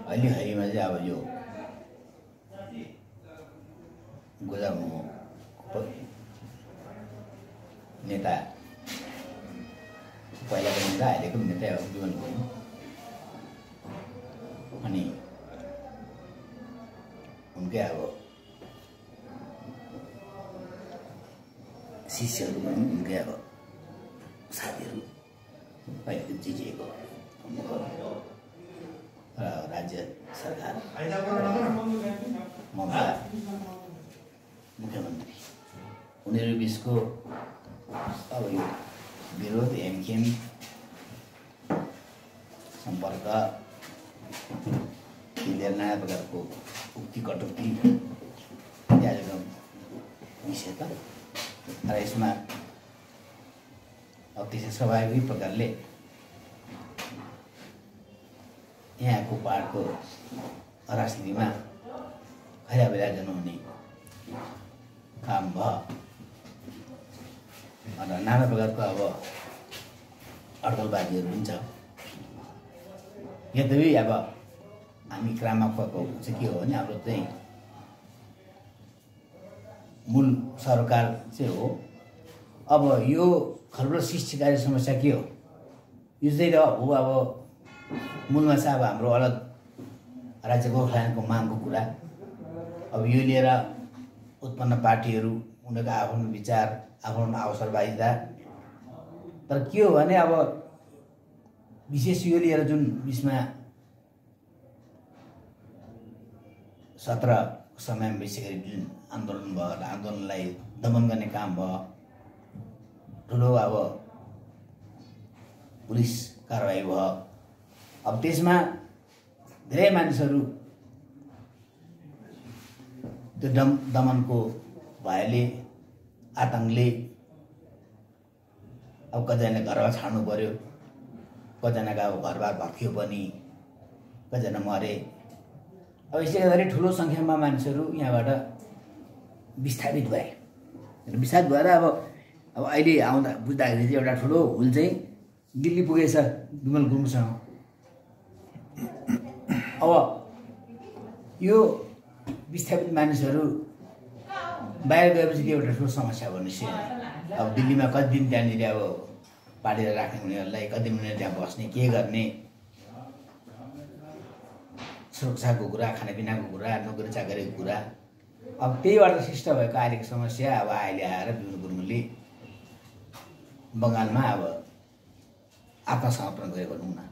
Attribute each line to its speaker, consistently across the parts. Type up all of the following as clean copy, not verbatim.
Speaker 1: हरिमा चाहिँ अब यो गोजामु नेता पहिलाको नेता अहिलेको नेता हो जीवन गुरुङ। अनि उनकै अब शिष्यहरू पनि उनकै अब साथीहरू पहिलाको जिटिएको राज्य सरकार ममता मुख्यमन्त्री उनीहरू बिचको अब यो विरोध हेमखेम सम्पर्क नाना प्रकारको उक्ति कटुक्ति इत्यादिको विषय त र यसमा अब त्यसै स्वाभाविक प्रकारले यहाँको पहाडको राजनीतिमा खैराबेला जनाउने काम भयो र नाना प्रकारको अब अड्कलबाजीहरू पनि छ। यद्यपि अब हामी क्रामकको चाहिँ के हो भने हाम्रो चाहिँ मूल सरकार चाहिँ हो। अब यो खर्ब सृष्टिकारी समस्या के हो यो चाहिँ हो अब मूलमा चाहिँ अब हाम्रो अलग राज्य गोर्खाल्यान्डको मागको कुरा। अब यो लिएर उत्पन्न पार्टीहरू उनीहरूको आफ्नो विचार आफ्नो अवसरवादिता तर के हो भने अब विशेष यो लिएर जुन बिचमा 17 समयमा विशेष गरी जुन आन्दोलन भयो आन्दोलनलाई दमन गर्ने काम भयो ठुलो अब पुलिस कारवाही भयो। अब त्यसमा धेरै मानिसहरू त्यो दमनको भयले आतंकले अब कतिजना घरबाट छाड्नु पर्यो कतिजनाको अब घरबार भत्कियो पनि कतिजना मरे। अब यसले गर्दाखेरि ठुलो सङ्ख्यामा मानिसहरू यहाँबाट विस्थापित भए। विस्थापित भएर अब अहिले आउँदा बुझ्दाखेरि चाहिँ एउटा ठुलो हुल चाहिँ दिल्ली पुगेछ विमल गुरुङसँग। अब यो विस्थापित मानिसहरू बाहिर गएपछि के एउटा ठुलो समस्या भयो निश्चय। अब दिल्लीमा कति दिन त्यहाँनिर अब पालेर राख्ने उनीहरूलाई कति दिन उनीहरू त्यहाँ बस्ने के गर्ने सुरक्षाको कुरा खानापिनाको कुरा नोकरी चाकरीको कुरा अब त्यहीबाट सृष्ट भएको अहिलेको समस्या। अब अहिले आएर विमल गुरुङले बङ्गालमा अब आत्मसमर्पण गरे भनौँ न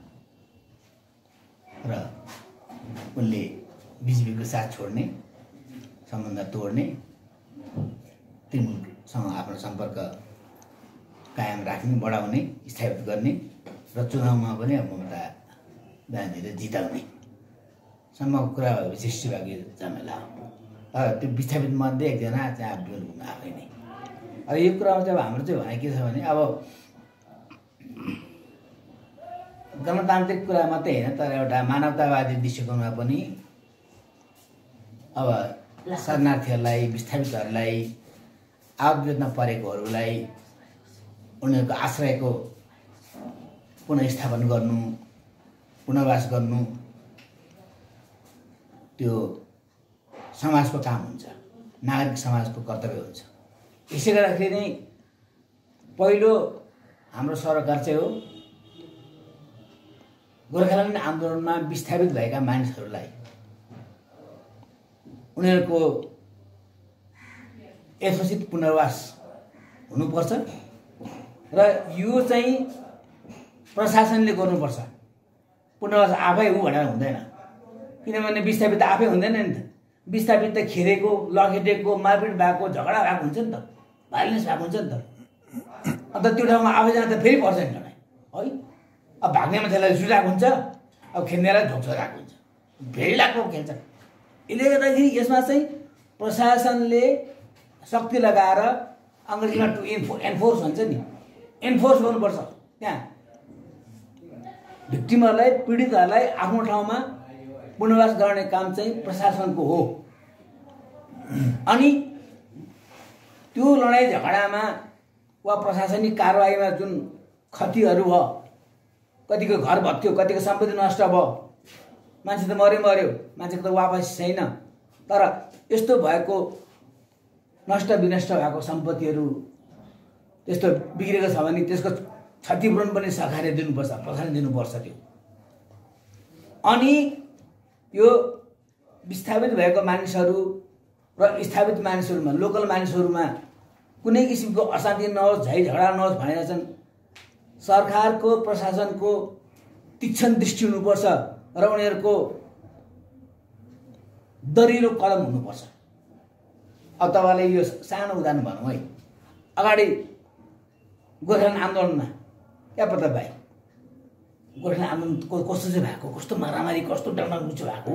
Speaker 1: र उनले बिजेपीको साथ छोड्ने सम्बन्ध तोड्ने तृणमूलसँग आफ्नो सम्पर्क कायम राख्ने बढाउने स्थापित गर्ने र चुनावमा पनि अब ममता ब्यानर्जीले जिताउने सम्मको कुरा भएपछि शिवाकी झमेला हो। त्यो विस्थापित मध्ये एकजना चाहिँ विमल गुरुङ आफै नै। अब यो कुरामा चाहिँ अब हाम्रो चाहिँ भनाइ के छ भने अब गणतान्त्रिक कुरा मात्रै होइन तर एउटा मानवतावादी दृष्टिकोणमा पनि अब शरणार्थीहरूलाई विस्थापितहरूलाई आवतमा परेकोहरूलाई उनीहरूको आश्रयको पुनर्स्थापन गर्नु पुनर्वास गर्नु त्यो समाजको काम हुन्छ नागरिक समाजको कर्तव्य हुन्छ। यसै गर्दाखेरि नै पहिलो हाम्रो सरकार चाहिँ हो गोर्खाल्यान्ड आन्दोलनमा विस्थापित भएका मानिसहरूलाई उनीहरूको यथोचित पुनर्वास हुनुपर्छ र यो चाहिँ प्रशासनले गर्नुपर्छ। पुनर्वास आफै हो भनेर हुँदैन किनभने विस्थापित आफै हुँदैन नि त। विस्थापित त खेरेको लखेटेको मारपिट भएको झगडा भएको हुन्छ नि त भाइलेन्स भएको हुन्छ नि त। अन्त त्यो ठाउँमा आफै जाँदा त फेरि पर्छ नि है। अब भाग्ने मान्छेलाई सुझाएको हुन्छ अब खेल्नेलाई झोक्छोराएको हुन्छ फेरि लाग्दो खेल्छ। यसले गर्दाखेरि यसमा चाहिँ प्रशासनले शक्ति लगाएर अङ्ग्रेजीमा टु एन्फोर्स भन्छ नि एन्फोर्स गर्नुपर्छ। त्यहाँ भिक्टिमहरूलाई पीडितहरूलाई आफ्नो ठाउँमा पुनर्वास गर्ने काम चाहिँ प्रशासनको हो। अनि त्यो लडाइँ झगडामा वा प्रशासनिक कारवाहीमा जुन क्षतिहरू भयो कतिको घर भत्क्यो कतिको सम्पत्ति नष्ट भयो मान्छे त मर्यो मर्यो, मान्छेको त वापस छैन। तर यस्तो भएको नष्ट विनष्ट भएको सम्पत्तिहरू त्यस्तो बिग्रेको छ भने त्यसको क्षतिपूरण पनि सरकारले दिनुपर्छ, प्रशासनले दिनुपर्छ त्यो। अनि यो विस्थापित भएको मानिसहरू र स्थापित मानिसहरूमा, लोकल मानिसहरूमा कुनै किसिमको अशान्ति नहोस्, झै झगडा नहोस् भनेर चाहिँ सरकारको प्रशासनको तीक्ष्ण दृष्टि हुनुपर्छ र उनीहरूको दरिलो कदम हुनुपर्छ। अब तपाईँलाई यो सानो उदाहरण भनौँ है, अगाडि गोर्खाल्यान्ड आन्दोलनमा क्या पत्ता भाइ, गोर्खाल्यान्ड आन्दोलन कस्तो चाहिँ भएको, कस्तो मारामारी, कस्तो डरलाग्दो भएको।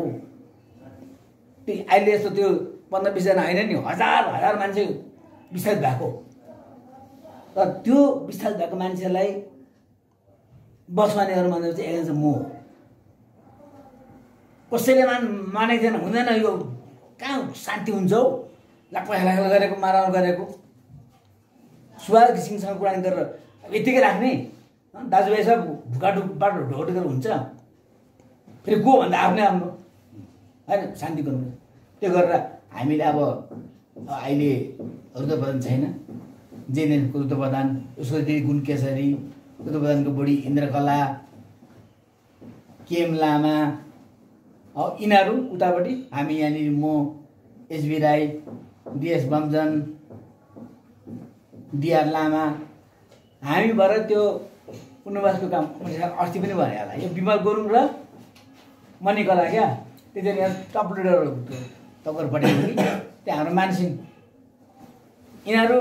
Speaker 1: अहिले यस्तो त्यो 15-20 जना होइन नि, हजार मान्छे विस्थापित भएको। र त्यो विस्थापित भएको मान्छेलाई बसमानेहरू मानेर चाहिँ एकजना म कसैले मानेको थिएन, हुँदैन यो कहाँ शान्ति हुन्छ हौ, लाक्पा गरेको, मारहार गरेको। सुवाल घिसिङसँग कुरा गरेर यत्तिकै राख्ने, दाजुभाइ सब भुकाटुबाट ढोटेर हुन्छ, फेरि गो भन्दा आफ्नै आफ्नो होइन, शान्ति गर्नु। त्यो गरेर हामीले अब अहिले रुद्रप्रधान छैन, जेएनएलको रुद्रप्रधान, उसको दिदी गुण केसरी, रुद्रप्रधानको बुढी इन्द्रकला, केएम लामा, यिनीहरू उतापट्टि, हामी यहाँनिर म S B Rai, D S Bamjan, D R Lama, हामी भएर त्यो पुनर्वासको काम अस्ति पनि भने होला। यो विमल गुरुङ र मणिकला क्या, त्यति यहाँ टप लिडर तगर पठाएको कि त्यहाँ हाम्रो मानसिंह, यिनीहरू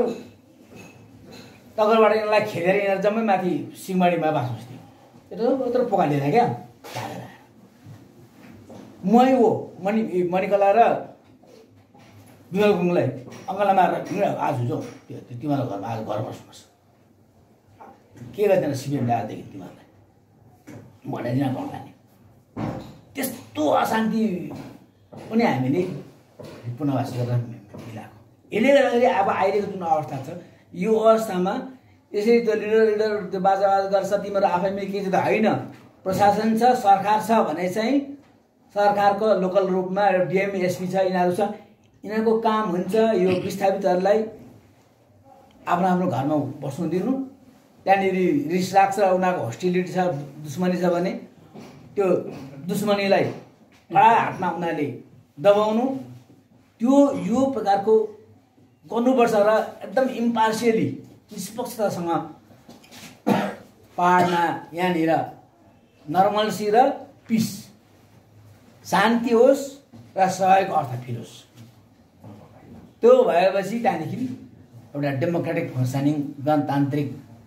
Speaker 1: तगरबाट यिनीहरूलाई खेलेर यिनीहरू जम्मै माथि सिंहमारीमा बास बस्थ्यो। यत्रो पकालिएर क्या ढालेर मै हो मणिकला र विमल गुरुङलाई अङ्गला मारेर आज हुन्छौ तिमीहरूको घरमा, आज घर बस्नुपर्छ, के गर्दैन सिपिएम ल्याएदेखि तिमीहरूलाई भनेर गर्लाने। त्यस्तो अशान्ति पनि हामीले पुनर्वास गरेर मिलाएको। यसले गर्दाखेरि अब अहिलेको जुन अवस्था छ, यो अवस्थामा यसरी त्यो लिडर त्यो बाजाबाज गर्छ, तिमीहरू आफै मिल्किन्छ त होइन। प्रशासन छ, सरकार छ भने चाहिँ सरकारको लोकल रूपमा डिएम एसपी छ, यिनीहरू छ, यिनीहरूको काम हुन्छ यो विस्थापितहरूलाई आफ्नो आफ्नो घरमा बस्नु दिनु। त्यहाँनिर रिस राख्छ, उनीहरूको होस्टिलिटी छ, दुश्मनी छ भने त्यो दुश्मनीलाई कडा हातमा उनीहरूले दबाउनु, त्यो यो प्रकारको गर्नुपर्छ र एकदम इम्पार्सियली निष्पक्षतासँग पाहाडमा यहाँनिर नर्मल्सी र पिस, शान्ति होस् र सहयोग अर्थ फिरोस्। त्यो भएपछि त्यहाँदेखि एउटा डेमोक्रेटिक फङ्सनिङ, गणतान्त्रिक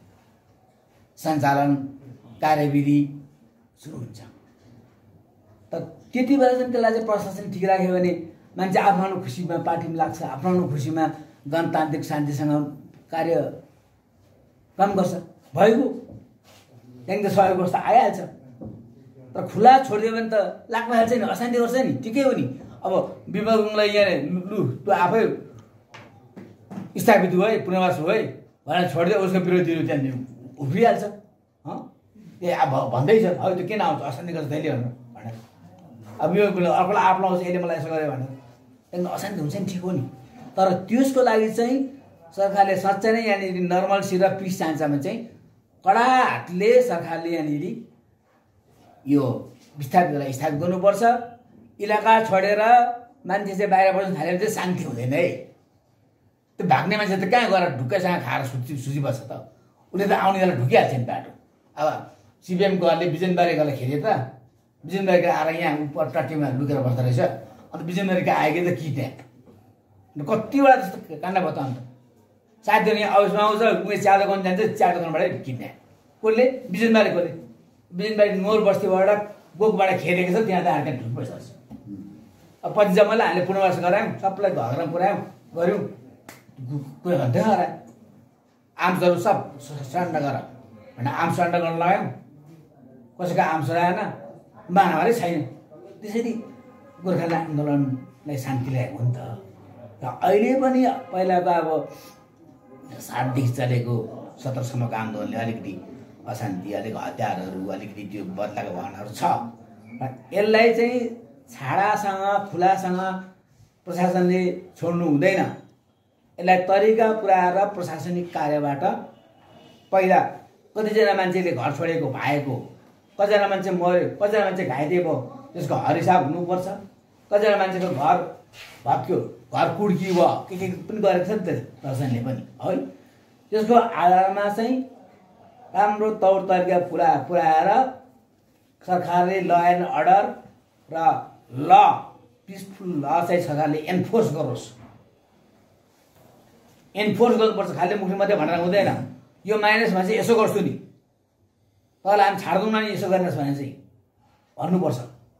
Speaker 1: सञ्चालन कार्यविधि सुरु हुन्छ। तर त्यति बेला चाहिँ त्यसलाई चाहिँ प्रशासन ठिक राख्यो भने मान्छे आफ्नो आफ्नो खुसीमा पार्टीमा लाग्छ, आफ्नो आफ्नो खुसीमा गणतान्त्रिक शान्तिसँग कार्य काम गर्छ, भइगयो, त्यहाँदेखि त सहयोग व्यवस्था आइहाल्छ। तर खुला छोडिदियो भने त लाग्न हाल्छ नि, अशान्ति गर्छ नि, ठिकै हो नि। अब विमल गुरुङलाई यहाँ लु तँ आफै स्थापित हो है, पुनर्वास हो है भनेर छोडिदियो, उसको विरोधीहरू त्यहाँनिर उभिहाल्छ। ए अब भन्दैछ अब त्यो किन आउँछ, अशान्ति गर्छ तैँले भनेर। अब यो अर्कोलाई आफ लाउँछ, यसले मलाई यसो गर्यो भनेर त्यहाँदेखि अशान्ति हुन्छ नि, ठिक हो नि। तर त्यसको लागि चाहिँ सरकारले साँच्चै नै यहाँनिर नर्मल्सी र पिस चाहन्छ भने चाहिँ कडा हातले सरकारले यहाँनिर यो विस्थापितलाई स्थापित गर्नुपर्छ। इलाका छोडेर मान्छे चाहिँ बाहिर बस्न थाल्यो भने चाहिँ शान्ति हुँदैन है। त्यो भाग्ने मान्छे त कहाँ गएर ढुक्कैसँग खाएर सुझिबस्छ त, उसले त आउने बेला ढुकिहाल्छ नि बाटो। अब सिपिएमकोहरूले बिजनबारीकोलाई खेल्यो त, बिजनबारीको आएर यहाँ उपर टट्टीमा लुकेर बस्दो रहेछ, अन्त बिजनबारीको आएकै त कि त्यहाँ कतिवटा त्यस्तो काण्ड भयो त। अन्त साथीहरू यहाँ अफिसमा आउँछ, उयो चिया दोकान जान्छ, चिया दोकानबाटै किन्ने कसले, बिजनबारीकोले, बिजनबारी नोर बस्तीबाट गोकबाट खेलेको छ, त्यहाँ त आएर ढुक बस्छ। अब पछि जम्मालाई हामीले पुनर्वास गरायौँ, सबलाई घरमा पुऱ्यायौँ, गऱ्यौँ, कुरा गर्दै गरायो। आर्म्सहरू सब सरेन्डर गर भनेर आर्म्स सरेन्डर गर्न लगायौँ, कसैको आर्म्स रहेन, महामारी छैन। त्यसरी गोर्खाल्यान्ड आन्दोलनलाई शान्ति ल्याएको हो नि त। र अहिले पनि पहिलाको अब 7 देखि चलेको 17सम्मको आन्दोलनले अलिकति अशान्ति, अलिक हतियारहरू, अलिकति त्यो बदलाको भावनाहरू छ। यसलाई चाहिँ छाडासँग खुलासँग प्रशासनले छोड्नु हुँदैन। यसलाई तरिका पुऱ्याएर प्रशासनिक कार्यबाट पहिला कतिजना मान्छेले घर छोडेको भाएको, कतिजना मान्छे मऱ्यो, कतिजना मान्छे घाइते भयो, त्यसको हरिसाब हुनुपर्छ। कतिजना मान्छेको घर भत्क्यो, घर कुड्की भयो, के पनि गरेको छ नि त प्रशासनले पनि है। त्यसको आधारमा चाहिँ राम्रो तौर तरिका पुऱ्याएर सरकारले ल एन्ड अर्डर र ल पिसफुल ल चाहिँ सरकारले एन्फोर्स गरोस्। एन्फोर्स गर्नुपर्छ, खालि मुखले मात्रै भनेर हुँदैन। यो माइनसमा चाहिँ यसो गर्छु नि, तपाईँलाई हामी छाड्दैनौँ नि यसो गर्नुहोस् भने चाहिँ भन्नुपर्छ।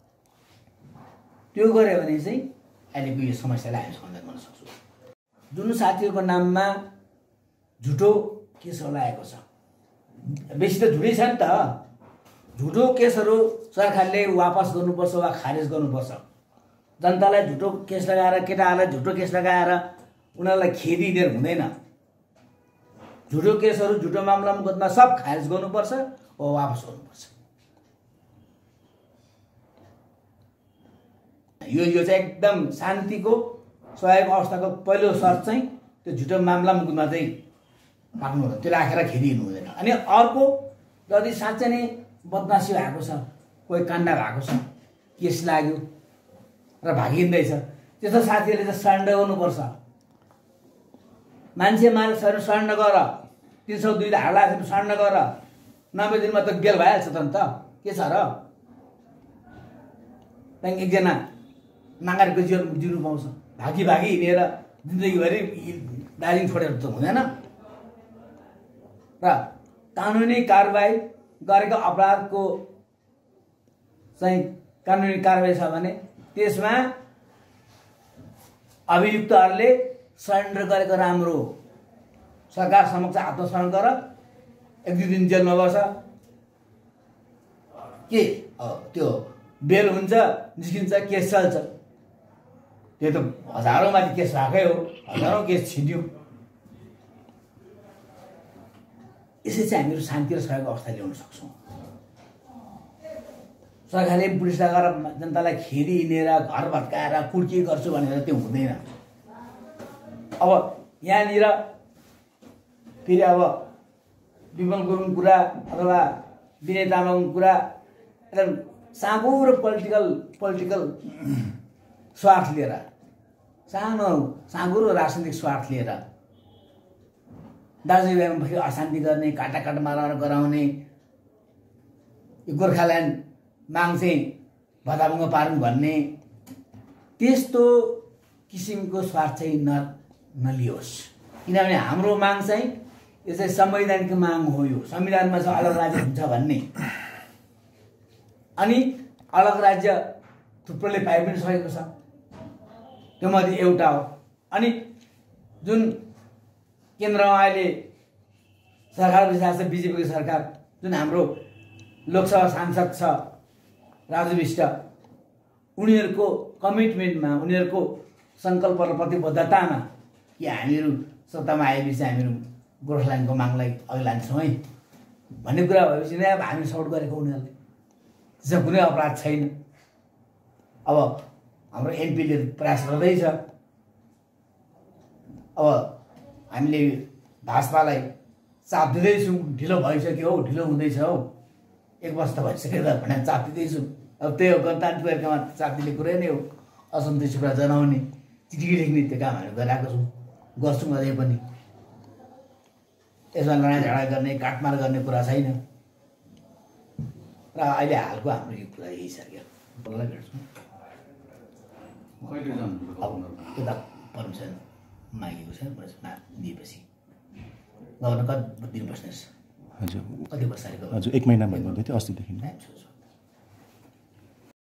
Speaker 1: त्यो गऱ्यो भने चाहिँ अहिलेको यो समस्यालाई हामी समाधान गर्न सक्छौँ। जुन साथीहरूको नाममा झुटो केसहरू लागेको छ, बेसी त झुटै छ नि त। झुटो केसहरू सरकारले वापस गर्नुपर्छ वा खारेज गर्नुपर्छ। जनतालाई झुटो केस लगाएर, केटाहरूलाई झुटो केस लगाएर उनीहरूलाई खेदी दिएर हुँदैन। झुटो केसहरू, झुटो मामला मुकदमा सब खारेज गर्नुपर्छ वा वापस गर्नुपर्छ। यो चाहिँ एकदम शान्तिको स्वाभाविक अवस्थाको पहिलो शर्त चाहिँ त्यो झुटो मामला मुकदमा चाहिँ राख्नु हुँदैन, त्यो राखेर खेदिनु हुँदैन। अनि अर्को, यदि साँच्चै नै बदमासी भएको छ, कोही काण्ड भएको छ, केस लाग्यो र भागिँदैछ, त्यस्तो साथीहरूले चाहिँ सरेन्डर गर्नुपर्छ। मान्छे मारे सरेन्डर गर, 302 धारा लाग्यो सरेन्डर गर, 90 दिनमा त बेल भइहाल्छ त नि त, के छ र। त्यहाँदेखि एकजना नागरिकको जीवन जिउनु पाउँछ। भागी हिँडेर जिन्दगीभरि दार्जिलिङ छोडेर त हुँदैन। र कानुनी कारबाही गरेको अपराधको चाहिँ कानुनी कारबाही छ भने त्यसमा अभियुक्तहरूले सरेन्डर गरेको राम्रो। सरकार समक्ष आत्मसमर्पण गर, 1-2 दिन जेलमा बस, के त्यो बेल हुन्छ, निस्किन्छ, केस चल्छ। त्यो त हजारौँ माथि केस भएकै हो, हजारौँ केस छिन्यो। यसै चाहिँ हामीहरू शान्ति र सहयोग अवस्था ल्याउन सक्छौँ। सरकारले पुलिस लगाएर जनतालाई खेदी हिँडेर घर भत्काएर कुड्की गर्छु भनेर त्यो हुँदैन। अब यहाँनिर फेरि अब विमल गुरुङ कुरा अथवा विनय तामाङको कुरा एकदम साँगुरो पोलिटिकल स्वार्थ लिएर, साँगुरो राजनीतिक स्वार्थ लिएर दार्जिलिङमा फेरि अशान्ति गर्ने, काटा मारेर गराउने, यो गोर्खाल्यान्ड माग चाहिँ भताभुङ्ग पार्नु भन्ने त्यस्तो किसिमको स्वार्थ चाहिँ नलियोस्। किनभने हाम्रो माग चाहिँ यो चाहिँ संवैधानिक माग हो। यो संविधानमा चाहिँ अलग राज्य हुन्छ भन्ने, अनि अलग राज्य थुप्रोले पाइ पनि सकेको छ, त्यो मध्ये एउटा हो। अनि जुन केन्द्रमा अहिले सरकार बसिरहेको छ, बिजेपीको सरकार, जुन हाम्रो लोकसभा सांसद छ राजु विष्ट, उनीहरूको कमिटमेन्टमा, उनीहरूको सङ्कल्प र प्रतिबद्धतामा कि हामीहरू सत्तामा आएपछि हामीहरू गोर्खाल्यान्डको मागलाई अघि लान्छौँ है भन्ने कुरा भएपछि नै अब हामी सपोर्ट गरेको उनीहरूले, त्यसमा कुनै अपराध छैन। अब हाम्रो एमपीले प्रयास गर्दैछ। अब हामीले भाजपालाई चाप दिँदैछौँ, ढिलो भइसक्यो हौ, ढिलो हुँदैछ हौ, 1 वर्ष त भइसक्यो त भनेर चाप दिँदैछौँ। अब त्यही हो, गणतान्त्रिक तरिकामा चाप दिने कुरै नै हो। असन्तुष्टि कुरा जनाउने, चिठी लेख्ने त्यो काम हामी गरिरहेको छौँ, गर्छौँ अझै पनि। यसमा लडाइँ झगडा गर्ने, काटमार गर्ने कुरा छैन। र अहिले हालको हाम्रो यो कुरा यही छ क्या। बल्ल भेट्छौँ अब यता पर्मिसन मागेको छ, दिएपछि गभर्नर कति दिन बस्ने? हजुर, कति वर्ष? हजुर, 1 महिना भन्नुहुँदै थियो अस्तिदेखि।